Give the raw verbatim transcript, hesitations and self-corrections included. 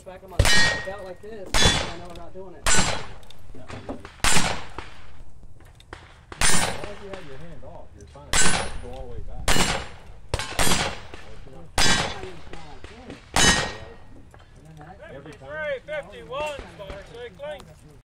back on my belt like this, I know I'm not doing it. Yeah. As long as you have your hand off, you're fine. Go all the way back. Every time. fifty-three, fifty-one, Star Cycling.